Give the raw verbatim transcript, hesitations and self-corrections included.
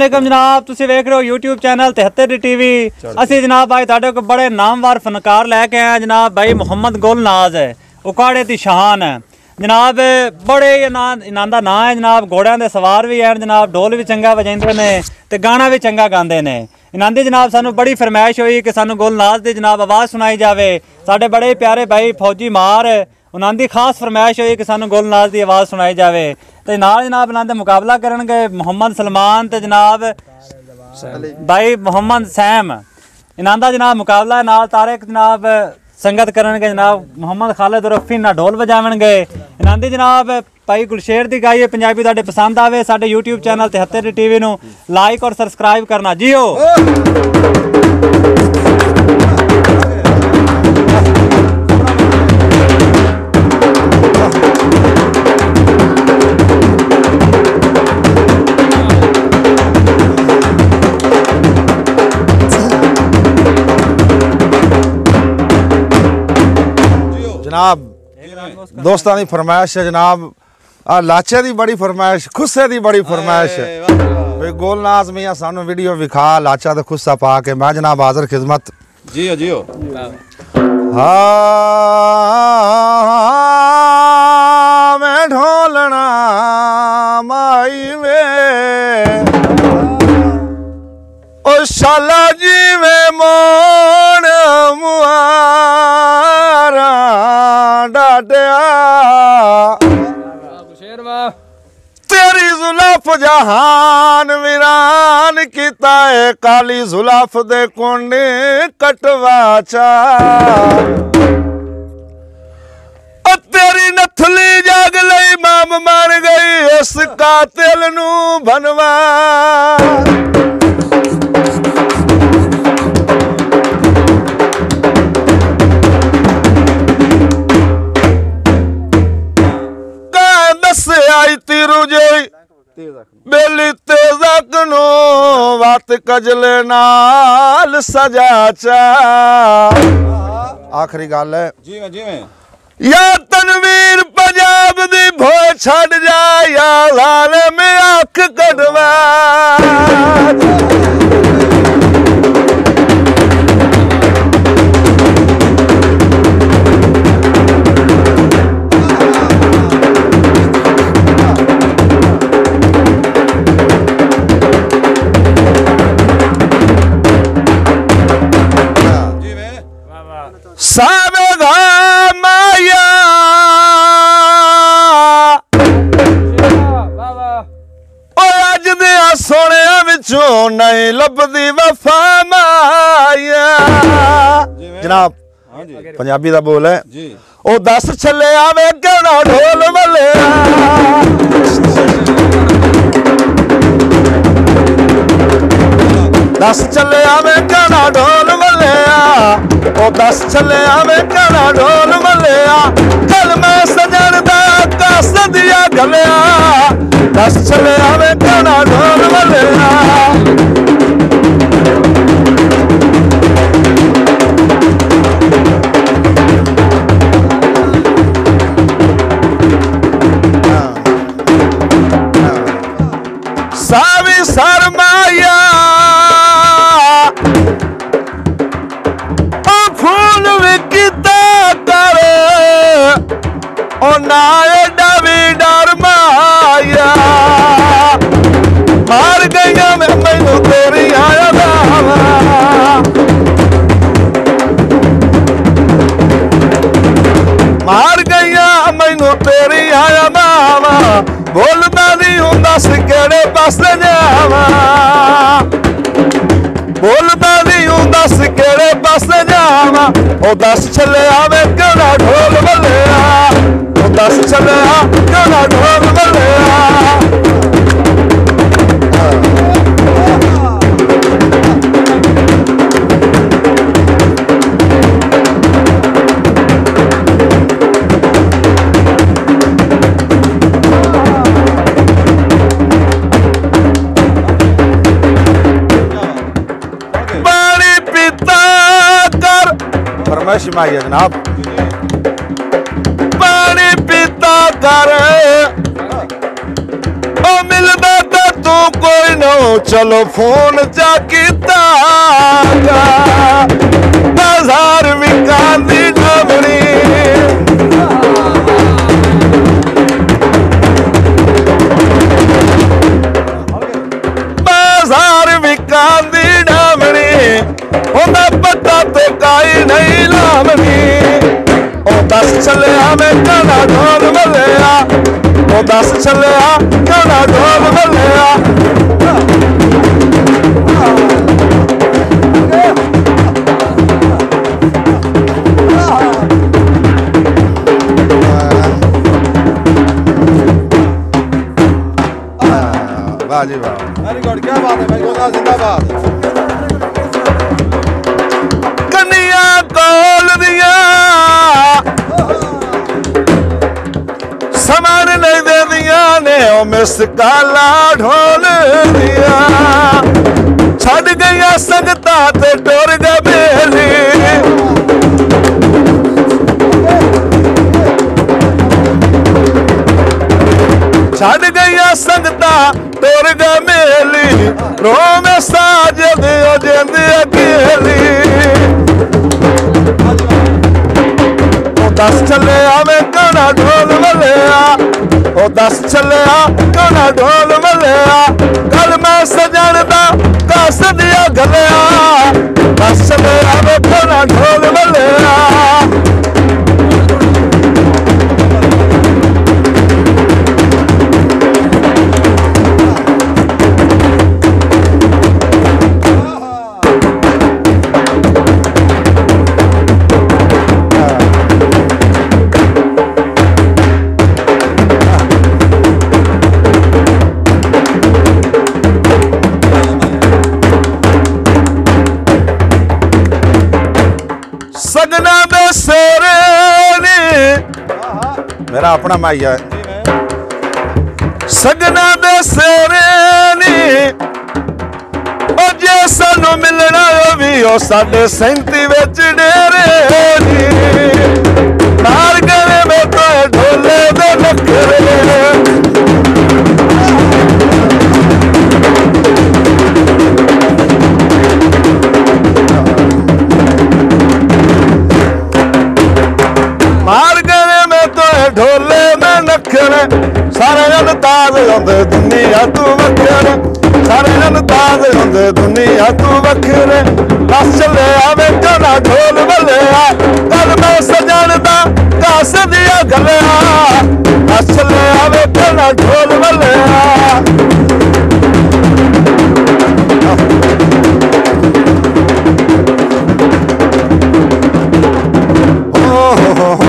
जनाब तुसी वेख रहे हो यूट्यूब चैनल तिहत्तर डी टीवी। असी जनाब भाई तुहाडे को बड़े नामवर फनकार लैके आए हैं। जनाब भाई मुहम्मद गुलनाज है उकाड़े दी शान है जनाब। बड़े इन्हां दा नाम है जनाब। घोड़ियां दे सवार भी हैं जनाब। ढोल भी चंगा बजांदे ने ते गाना भी चंगा गांदे ने। इन्हां दी जनाब सानू बड़ी फरमाइश हुई कि सानू गुलनाज दी जनाब आवाज़ सुनाई जावे। साडे बड़े प्यारे भाई फौजी मार उन्हां दी खास फरमाइश हुई कि सानू गुलनाज दी आवाज़ सुनाई जावे। ते नाल जनाब इन्हां दे मुकाबला करनगे मुहम्मद सलमान ते जनाब भाई मुहम्मद सैम। इन्हां दा जनाब मुकाबला है। नाल तारिक जनाब संगत करनगे जनाब मुहम्मद खालिद उर्फ ना ढोल बजावणगे। इन्हां दी जनाब भाई गुलशेर दी गाई पंजाबी तुहाडे पसंद आवे साडे यूट्यूब चैनल तिहत्तर टीवी नू लाइक और सबसक्राइब करना जी हो। जनाब दोस्तां दी फरमाइश है जनाब। आ लाचे दी बड़ी फरमाइश खुस्से दी बड़ी फरमाइश है। गुलनाज मियां सानू वीडियो विखा लाचा ते खुस्सा पा के मैं जनाब हाजिर खिदमत जी हो जी हो। हाँ मैं ढोलना माई वे ओ शाला जी में मोड़ मुआरा डाटिया तेरी जुल्फ जहान वीरान किता है काली जुल्फ दे कुंड कटवाचा तेरी नथली जाग लई माम मर गई इस कातिल नू बनवा। आई तीरू जे बेली तेजक नो वात कजले नाल सजाचा। आखिरी गल है जी मैं जी मैं या तनवीर पंजाब दी भोए छड़ जा या लाले में आंख कटवा। सावेगा माया ओ अज दे सोहणिया विचों नहीं लभदी वफा माया। जनाब पंजाबी दा बोल है जी। ओ दस छले आवे कहना ढोल मलिया दस छले आवे कहना ढोल मलिया ओ दस छले आवे कहना ढोल मलिया कल मैं सजन दा कास दिया गलिया दस छले आवे कहना ढोल मलिया। सावी सरमाया फूल विकिता करे ओ ना एडा भी डर माया मार गईया मैं मैनू तेरी आया दावा मार गईया मैनू तेरी आया दावा बोलदा नहीं हुंदा सी केड़े पासे जावा बोलदा नहीं हुंदा सी केड़े पासे जावा ओ दस छले आवे केड़ा ढोल मलिया ओ दस छले आ केड़ा ढोल मलिया। फरमाइश में आई है जनाब पानी पीता कर ओ मिलदा तो तू कोई नो चलो फोन चा कीता बाजार विकांदी डबरी बाजार विकांदी डबरी ओदा पता तो काई नहीं लावनी ओ दस चलिया मैं कना ढोल मलिया ओ दस चलिया कना ढोल मलिया वाह जी वाह, वेरी गुड, क्या बात है भाई, गोदा जिंदाबाद। कन्या कोल दिया समान नहीं दे दिया ने ओ मिस काला ढोल दिया छड़ गया संगता ते टुर गए बेली छड़ गया संगता टुर गए मेली रो में साजद ओ जिंदी अकेली ओ दस चले आवे कना ढोल मलिया ओ दस चले आ कना ढोल मलिया कल मैं सजन दा कस दिया गलिया दस चले आवे कना ढोल मलिया सगना दे सेरे मेरा अपना माइया सगना दे सेरे ओ जे सानू मिलना भी ओ साडे सैंती विच डेरे नार गले में तो ढोले दे नखरे मार गले में तो ढोले में नखरे सारे जन ताज होंदे दुनिया तू वखरे सारे जन ताज होंदे दुनिया तू वखरे दस चले आवे कना ढोल मलिया कल मैं सजन दा कस दिया गलिया दस चले आवे कना ढोल मलिया ओ हो